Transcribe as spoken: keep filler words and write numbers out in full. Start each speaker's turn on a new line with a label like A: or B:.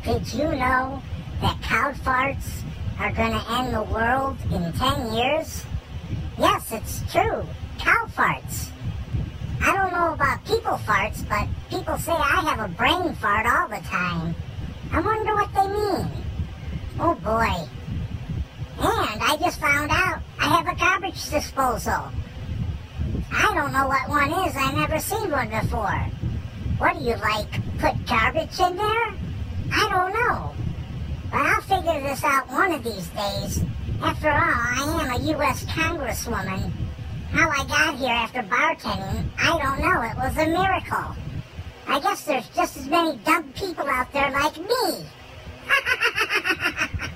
A: Did you know that cow farts are going to end the world in ten years? Yes, it's true. Cow farts. I don't know about people farts, but people say I have a brain fart all the time. I wonder what they mean. Oh boy. And I just found out I have a garbage disposal. I don't know what one is. I never seen one before. What do you like, put garbage in there? I don't know. But I'll figure this out one of these days. After all, I am a U S Congresswoman. How I got here after bartending, I don't know. It was a miracle. I guess there's just as many dumb people out there like me.